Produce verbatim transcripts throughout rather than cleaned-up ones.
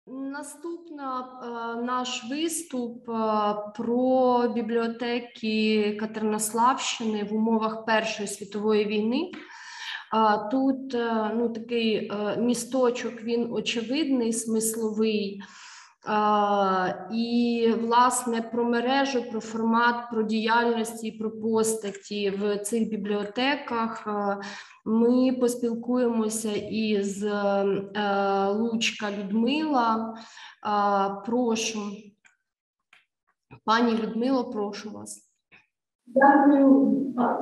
Наступна е, наш виступ е, про бібліотеки Катеринославщини в умовах Першої світової війни. Е, тут е, ну, такий е, місточок, він очевидний, смисловий. Е, і, власне, про мережу, про формат, про діяльності і про постаті в цих бібліотеках е, ми поспілкуємося із е, Лучка Людмила. Е, прошу. Пані Людмило, прошу вас. Дякую,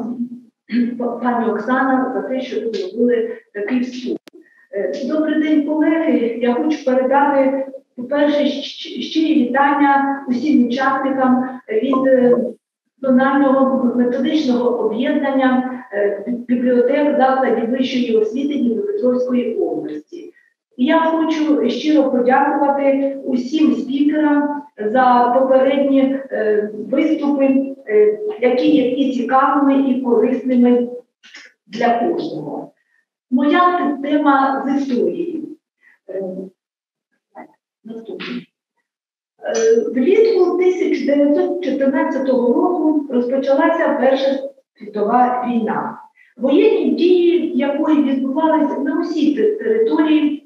пані Оксана, за те, що ви зробили такий вступ. Добрий день, колеги. Я хочу передати, по-перше, щирі вітання усім учасникам від Національного методичного об'єднання бібліотек закладів вищої освіти Дніпропетровської області. І я хочу щиро подякувати усім спікерам за попередні е, виступи, е, які є і цікавими, і корисними для кожного. Моя тема з історії. Е, наступний. Е, влітку тисяча дев'ятсот чотирнадцятого року розпочалася Перша світова війна, воєнні дії якої відбувалися на усій території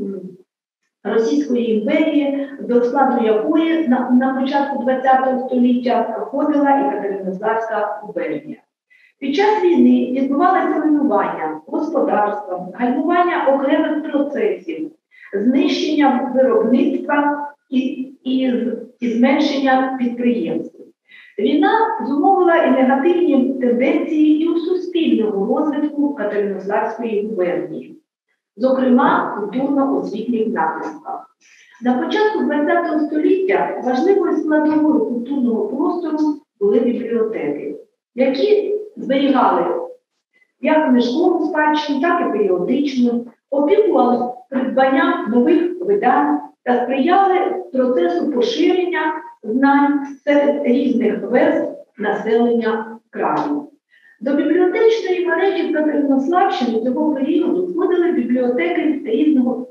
Російської імперії, до складу якої на, на початку ХХ століття входила і Катеринославська губернія. Під час війни відбувалися руйнування господарства, гальмування окремих процесів, знищення виробництва і, і, і зменшення підприємств. Війна зумовила і негативні тенденції і у суспільному розвитку Катеринославської губернії, зокрема, культурно-освітніх напрямках. На початку ХХ століття важливою складовою культурного простору були бібліотеки, які зберігали як книжкову спадщину, так і періодичну, опікували придбанням нових видань та сприяли процесу поширення знань серед різних верств населення краю. До бібліотечної мережі в Катеринославщині цього періоду входили бібліотеки різного,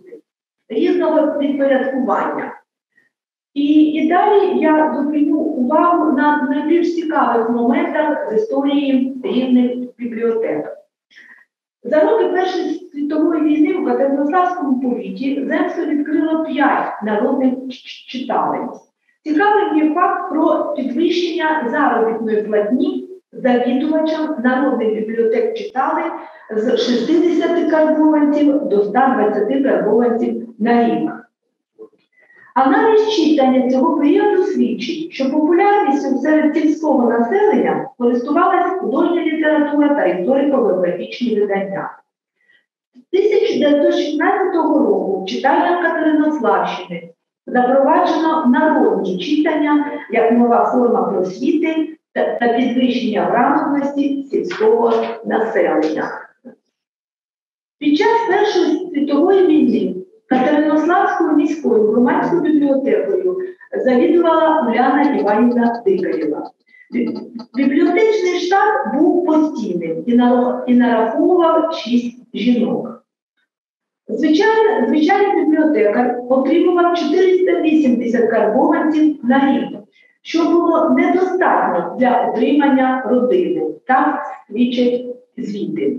різного підпорядкування. І, і далі я зупиню увагу на найбільш цікавих моментах з історії різних бібліотек. За роки Першої світової війни в Катеринославському повіті земство відкрило п'ять народних читалень. Цікавим є факт про підвищення заробітної платні завідувачам народних бібліотек читали з шістдесяти карбованців до ста двадцяти карбованців на рік. Аналіз читання цього періоду свідчить, що популярністю серед сільського населення користувалася художня література та історико-біографічні видання. тисяча дев'ятсот шістнадцятого року в читаннях Катеринославщини запроваджено народні читання як нова форма просвіти та підвищення грамотності сільського населення. Під час Першої світової війни Катеринославською міською громадською бібліотекою завідувала Уляна Іванівна Дикарєва. Бібліотечний штат був постійним і нараховував шість жінок. Звичайний, звичайний бібліотекар отримував чотириста вісімдесят карбованців на рік, що було недостатньо для утримання родини, так свідчать звіти.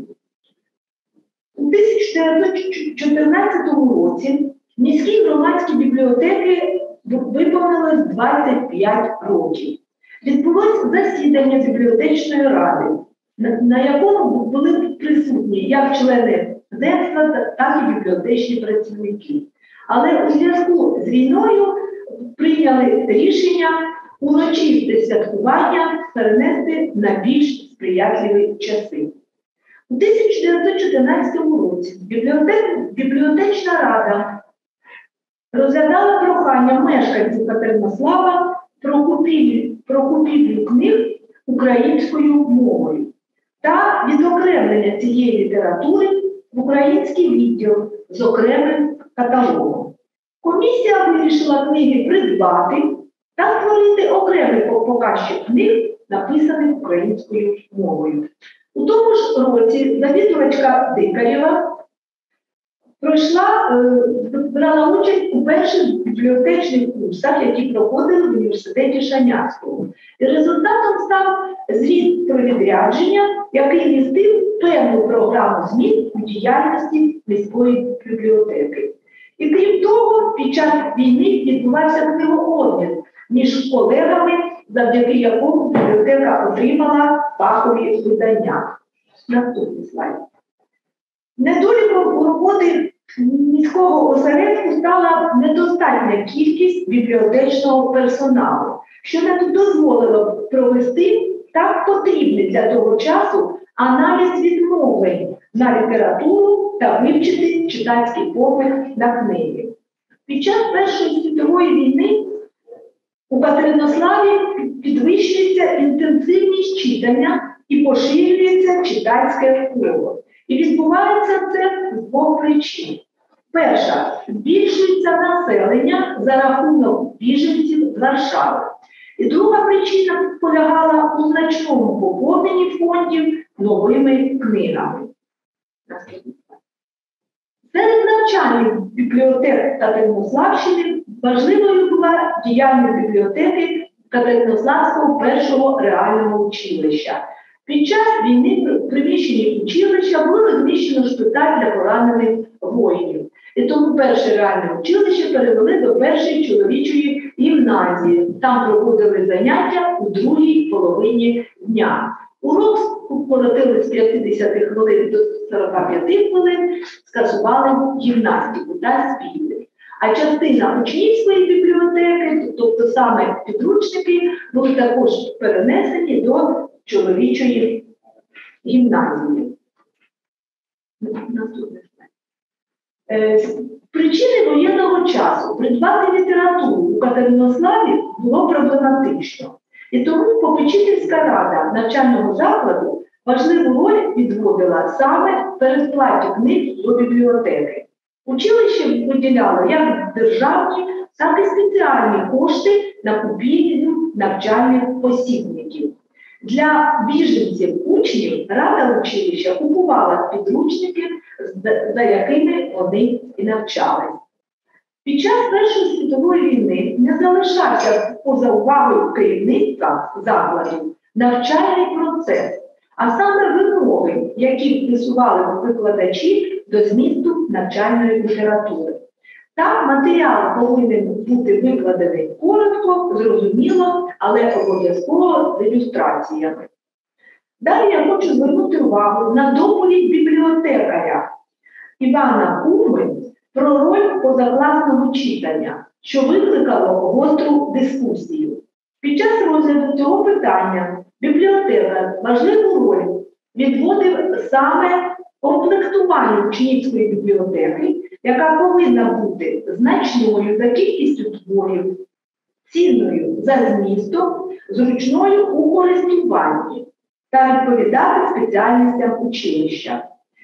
У тисяча дев'ятсот чотирнадцятому році міські громадські бібліотеки виповнилось двадцять п'ять років. Відбулось засідання бібліотечної ради, на, на якому були присутні як члени земства, так і бібліотечні працівники. Але у зв'язку з війною прийняли рішення урочисте святкування перенести на більш сприятливі часи. У тисяча дев'ятсот чотирнадцятому році бібліотечна рада розглядала прохання мешканців Катеринослава про купівлю, про купівлю книг українською мовою та відокремлення цієї літератури в український відділ з окремим каталогом. Комісія вирішила книги придбати та створити окремий показчик книг, написаних українською мовою. У тому ж році завідувачка Дикарєва Пройшла, е, брала участь у перших бібліотечних курсах, які проходили в університеті Шаняцького. І результатом став звіт про відрядження, який містив певну програму змін у діяльності міської бібліотеки. І крім того, під час війни відбувався книгообмін між колегами, завдяки якому бібліотека отримала фахові видання. Наступний слайд. Недоліком роботи міського осередку стала недостатня кількість бібліотечного персоналу, що не дозволило провести так потрібний для того часу аналіз відмовлень на літературу та вивчити читацький попит на книги. Під час Першої світової війни у Катеринославі підвищується інтенсивність читання і поширюється читацьке коло. І відбувається це з двох причин. Перша – збільшується населення за рахунок біженців з Варшави. І друга причина полягала у значному поповненні фондів новими книгами. Серед навчальних бібліотек Катеринославщини важливою була діяльність бібліотеки Катеринославського першого реального училища. Під час війни в приміщенні училища було розміщено шпиталь для поранених воїнів. І тому перше реальне училище перевели до першої чоловічої гімназії. Там проводили заняття у другій половині дня. Урок скоротили з п'ятдесят хвилин до сорока п'яти хвилин, скасували гімнастику та співи. А частина учнівської бібліотеки, тобто саме підручники, були також перенесені до чоловічої гімназії. Наступне. З причини воєнного часу придбати літературу у Катеринославі було проблематично. І тому попечительська рада навчального закладу важливу роль відводила саме передплаті книг до бібліотеки. Училище виділяло як державні, так і спеціальні кошти на купівлю навчальних посібників. Для біженців учнів рада училища купувала підручники, за якими вони і навчались. Під час Першої світової війни не залишався поза увагою керівництва закладу навчальний процес, а саме вимоги, які висували викладачі до змісту навчальної літератури. Там матеріал повинен бути викладений коротко, зрозуміло, але обов'язково з ілюстраціями. Далі я хочу звернути увагу на доповідь бібліотекаря Івана Куми про роль позакласного читання, що викликало гостру дискусію. Під час розгляду цього питання бібліотекар важливу роль відводив саме комплектуванню учнівської бібліотеки, яка повинна бути значною за кількістю творів, цінною за змістом, зручною у користуванні та відповідати спеціальностям училища.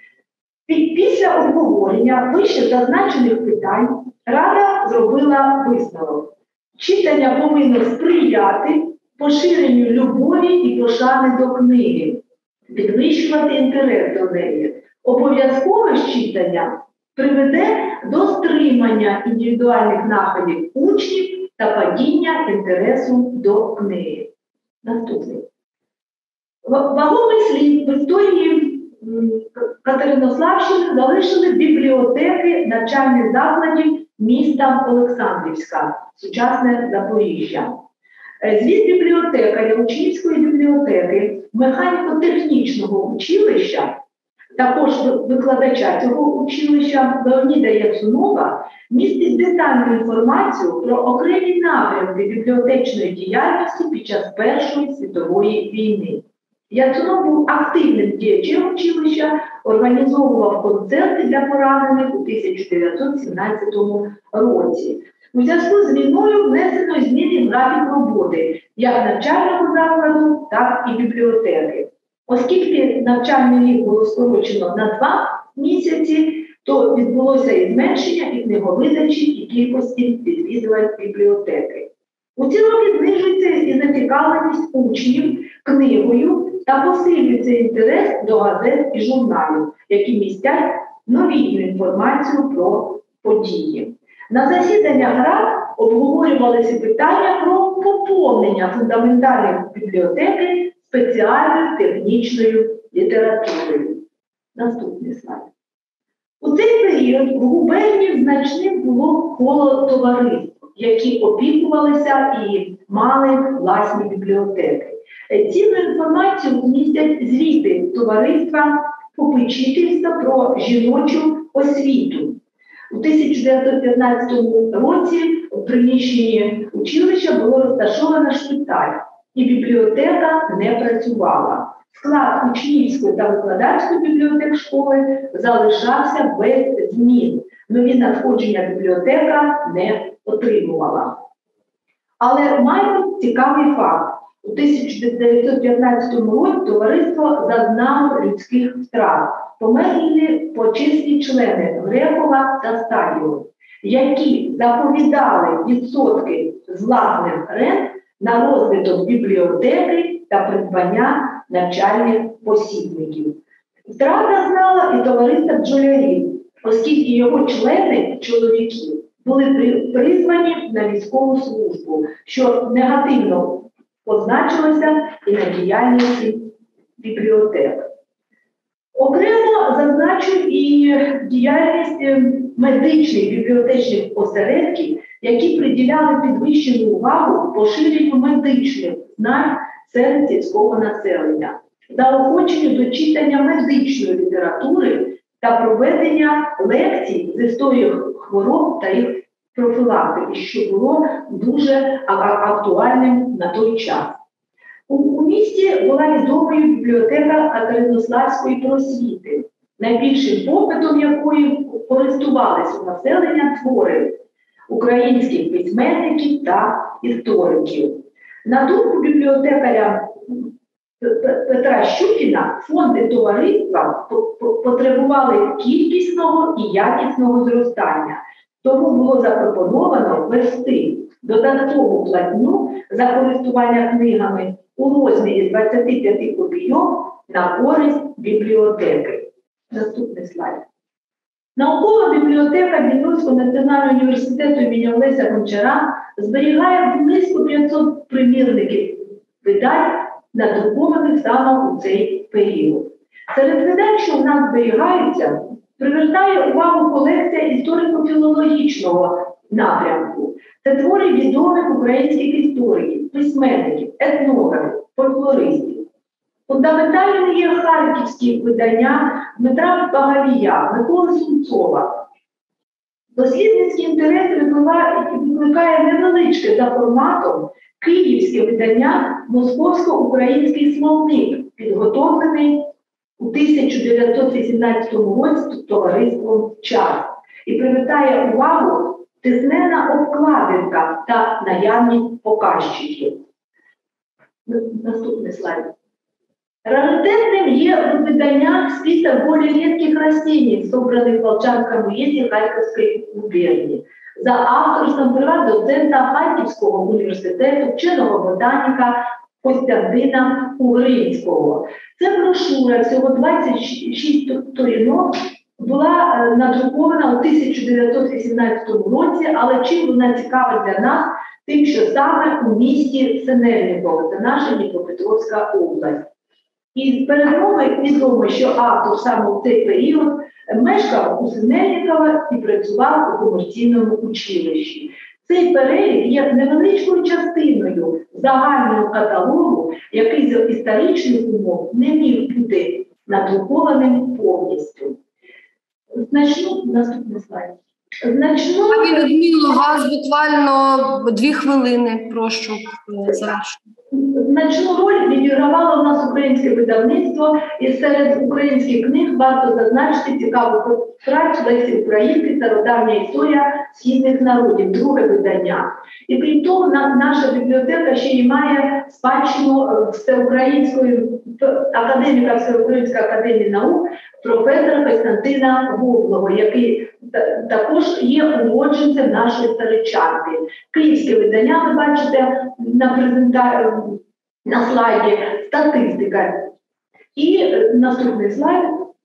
Після обговорення вище зазначених питань Рада зробила висновок. Читання повинно сприяти поширенню любові і пошани до книги, підвищувати інтерес до неї. Обов'язкове читання приведе до стримання індивідуальних находів учнів та падіння інтересу до книги. Наступний. Вагомий слід в історії Катеринославщини залишили бібліотеки навчальних закладів міста Олександрівська, сучасне Запоріжжя. Звіт бібліотекаря учнівської бібліотеки механіко-технічного училища, також викладача цього училища Леоніда Яцунова, містить детальну інформацію про окремі напрямки бібліотечної діяльності під час Першої світової війни. Яцунов був активним діячем училища, організовував концерти для поранених у тисяча дев'ятсот сімнадцятому році. У зв'язку з війною внесено зміни в графік роботи як навчального закладу, так і бібліотеки. Оскільки навчальний рік було скорочено на два місяці, то відбулося і зменшення і книговидачі, і кількості відвідувань бібліотеки. У ці роки знижується і зацікавленість учнів книгою та посилюється інтерес до газет і журналів, які містять новітню інформацію про події. На засіданнях рад обговорювалися питання про поповнення фундаментальної бібліотеки спеціальною технічною літературою. Наступний слайд. У цей період в губернії значним було коло товариств, які опікувалися і мали власні бібліотеки. Цінну інформацію містять звіти товариства попечительства про жіночу освіту. У тисяча дев'ятсот п'ятнадцятому році в приміщенні училища було розташовано шпиталь, і бібліотека не працювала. Склад учнівської та викладацької бібліотек школи залишався без змін. Нові надходження бібліотека не отримувала. Але маємо цікавий факт. У тисяча дев'ятсот п'ятнадцятому році товариство зазнало людських втрат. Померли почесні члени Грекова та Стадіо, які заповідали відсотки з власних рент на розвиток бібліотеки та придбання навчальних посібників. Втрата знала і товариство бджолярів, оскільки його члени, чоловіки, були призвані на військову службу, що негативно позначилося і на діяльності бібліотек. Окремо зазначу і діяльність медичних бібліотечних осередків, які приділяли підвищену увагу поширенню медичних знань серед сільського населення, заохоченню до читання медичної літератури та проведення лекцій з історії хвороб та їх профілактики, що було дуже актуальним на той час. У, у місті була відомою бібліотека Катеринославської просвіти, найбільшим попитом якої користувалися у населення твори українських письменників та істориків. На думку бібліотекаря Петра Щукіна, фонди товариства потребували кількісного і якісного зростання. Тому було запропоновано ввести додаткову платню за користування книгами у розмірі двадцяти п'яти копійок на користь бібліотеки. Наступний слайд. Наукова бібліотека Дніпровського національного університету імені Олеся Гончара зберігає близько п'ятсот примірників видань, надрукованих саме у цей період. Серед видань, що в нас зберігаються, привертає увагу колекція історико-філологічного напрямку. Це твори відомих українських істориків, письменників, етнографів, фольклористів. Фундаментальними є харківські видання Дмитра Багавія, Миколи Сумцова. Дослідницький інтерес викликає невеличке за форматом київське видання «Московсько-український словник», підготовлений у тисяча дев'ятсот вісімнадцятому році товариством «Час», і привертає увагу тиснена обкладинка та наявність показчиків. Наступний слайд. Раритетным є в виданнях список более редких растений, собранных в Волчанском уезде Харьковской губернии. За авторством приват-доцента Харківського університету, вченого ботаніка Костянтина Угринського. Це брошура, всього двадцять шість сторінок, була надрукована у тисяча дев'ятсот вісімнадцятому році, але чим вона цікава для нас? Тим, що саме у місті Синельниково, це наша Дніпропетровська область. І з передмови відомо, що автор саме в цей період мешкав у Синельниково і працював у комерційному училищі. Цей перелік є невеличкою частиною загального каталогу, який з історичних умов не міг бути надрукованим повністю. Значну, наступний слайд. Значну... Пані Людмило, у вас буквально дві хвилини, прошу завершити. Значну роль відігравало у нас українське видавництво, і серед українських книг варто зазначити цікаву працю Лесі Українки «Стародавня історія східних народів», друге видання. І крім того, наша бібліотека ще й має спадщину всеукраїнської академіка Всеукраїнської академії наук професора Костянтина Гоблого, який також є уродженцем нашої старичанки. Київське видання, ви бачите на презентації, на слайді, статистика. І наступний слайд.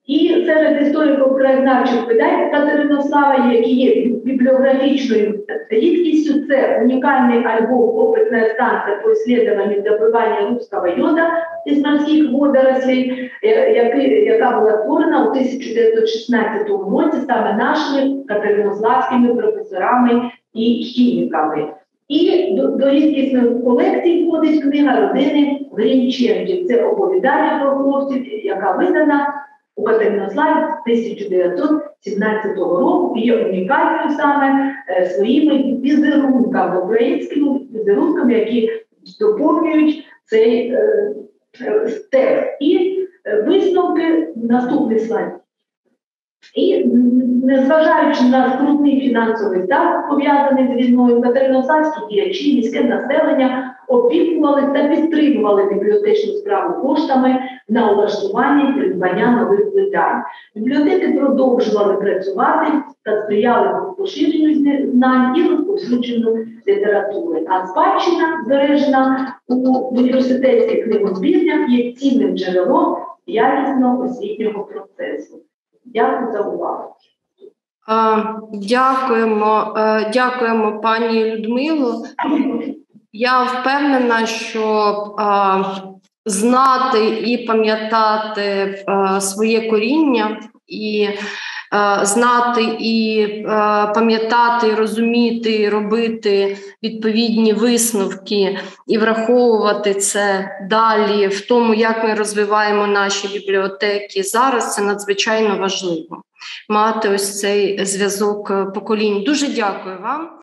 І серед історико-краєзнавчих видань Катеринослава, які є бібліографічною рідкістю, це унікальний альбом «Опитна станція по исследованию добывания русского йода із морських водорослей», яка була створена у тисяча дев'ятсот шістнадцятому році саме нашими катеринославськими професорами і хіміками. І до, до рідкісних колекцій входить книга родини Грінченків. Це оповідання про хлопців, яка видана у Катеринославі з тисяча дев'ятсот сімнадцятого року, і є унікальною саме е, своїми візерунками, українськими візерунками, які доповнюють цей е, е, текст. І е, висновки, наступний слайд. І незважаючи на скрутний фінансовий стан, пов'язаний з війною, катеринославські діячі, міське населення опікували та підтримували бібліотечну справу коштами на улаштування і придбання нових видань. Бібліотеки продовжували працювати та сприяли поширенню знань і розповсюдженню літератури. А спадщина, збережена у університетських книгозбірнях, є цінним джерелом якісного освітнього процесу. Дякую за увагу. Дякуємо, дякуємо, пані Людмило. Я впевнена, що знати і пам'ятати своє коріння, і знати і пам'ятати, і розуміти, і робити відповідні висновки і враховувати це далі в тому, як ми розвиваємо наші бібліотеки зараз, це надзвичайно важливо. Мати ось цей зв'язок поколінь. Дуже дякую вам.